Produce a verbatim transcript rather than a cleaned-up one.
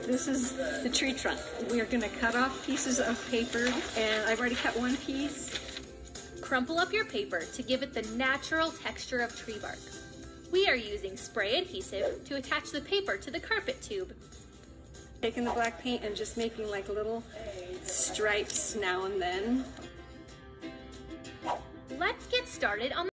This is the tree trunk. We are going to cut off pieces of paper, and I've already cut one piece. Crumple up your paper to give it the natural texture of tree bark. We are using spray adhesive to attach the paper to the carpet tube. Taking the black paint and just making like little stripes now and then. Let's get started on